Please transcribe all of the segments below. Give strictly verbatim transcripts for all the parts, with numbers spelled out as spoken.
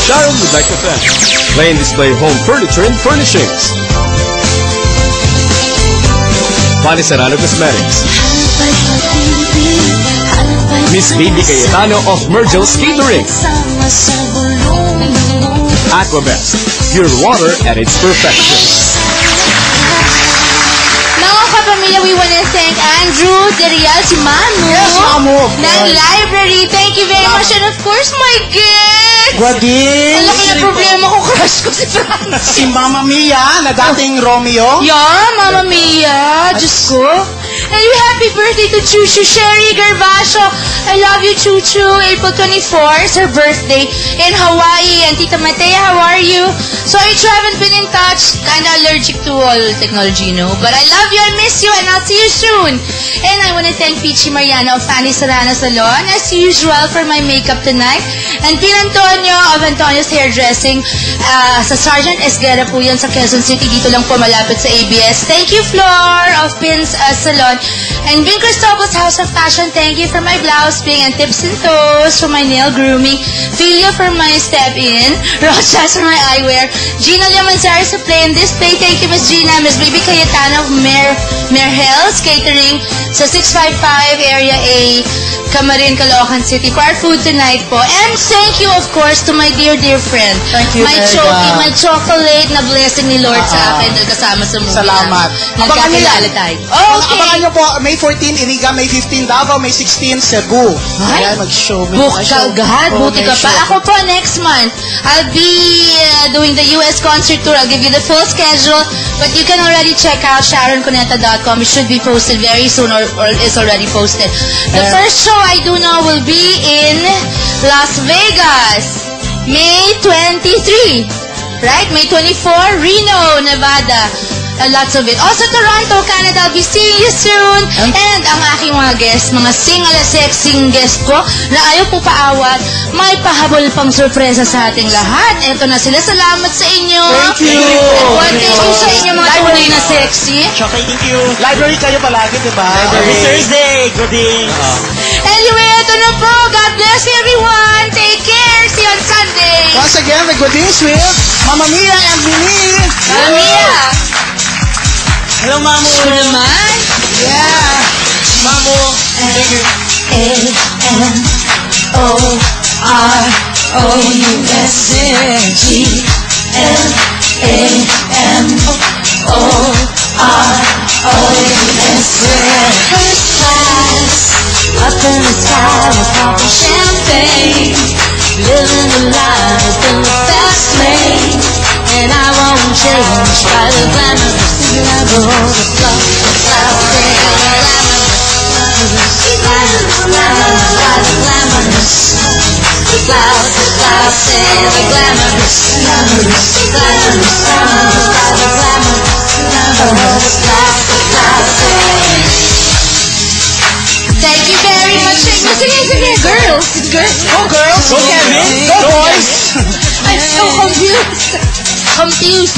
Sharon would like to thank Play and Display Home Furniture and Furnishings, Pani Serrano Cosmetics, Miss Bibi Cayetano of Mergel's Catering, Aquabest, pure water at its perfection. Mga kapamilya, we want to thank Andrew Derial, si Manu, yes, Mamu, ng library. Thank you very much. And of course, my guest. Guadin. Alam mo na problema ko, crush ko si Francis. Si Mama Mia, na dating Romeo. Yeah, Mama Mia. Diyos ko. And you happy birthday to Chuchu Sherry Garbacio. I love you, Chuchu. April twenty-fourth is her birthday in Hawaii. And Tita Matea, how are you? Sorry, I haven't been in touch. I'm allergic to all technology, you know. But I love you, I miss you, and I'll see you soon. And I want to thank Peachy Mariana of Fanny Serrano Salon, as usual, for my makeup tonight. And Pin Antonio of Antonio's Hairdressing. Uh, sa Sergeant Esguerra po yan sa Quezon City. Dito lang po malapit sa A B S. Thank you, Flor of Pin's uh, Salon. And Bing Cristobal's House of Fashion, thank you for my blouse ping and tips and toes for my nail grooming. Filio for my step-in. Rochas for my eyewear. Gina Liamanzar sa Play and Display. Thank you, Miss Gina. Miss Baby Cayetano of Mare, Mare Hills Catering sa six five five Area A, Camarin, Caloocan City for our food tonight po. And thank you, of course, to my dear, dear friend. Thank you, My Erika. choki, my chocolate na blessing ni Lord Uh-uh. sa akin dahil kasama sa movie. Salamat. Abangan nyo yan. Nagkakilala tayo. Okay. Abangan nyo po, May fourteen, Iriga, May fifteen, Davao, May sixteen, Cebu. Ay, Ayan, mag-show. book ka agad. Oh, Buti may ka pa. show. Ako po, next month, I'll be uh, doing the U S concert tour. I'll give you the full schedule, but you can already check out sharon cuneta dot com. It should be posted very soon, or, or is already posted. The Yeah. first show I do now will be in Las Vegas, May twenty-third. Right? May twenty-fourth, Reno, Nevada. Uh, lots of it. Also, Toronto, Canada. I'll be seeing you soon. And, And ang aking mga guests, mga single sexing guest ko, na ayaw po paawat, may pahabol pang sorpresa sa ating lahat. Eto na sila. Salamat sa inyo. Thank you. And one thank you sa inyo mga tunay na sexy. Okay, thank you. Library kayo palagi, diba? Every Thursday, good day. Anyway, eto na po. God bless everyone. Take care. See you on Sunday. Once again, the good news with Mama Mia and Mimi. Mia. Hello, Mamu. Ako naman. Yeah. Mamu. Thank you. A M O R O U S G L A M O R O U S First class, up in the sky with popping champagne, living the life in the fast lane, and I won't change by the glamorous level, the fluff, the cloud, the glamorous, glamorous, glamorous, the cloud, the cloud, say the glamorous, glamorous, glamorous, glamorous, the glamorous, glamorous, cloud, the cloud, say. Thank you very much. Sige, sige, sige, girls, girls, Go girls. Go, Kevin. Go boys. I'm so confused. Confused.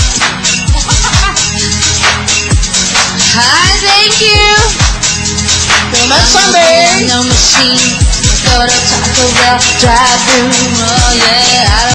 Hi, thank you. Till next Sunday. No machine. Go to Taco Bell, drive through. Oh yeah. I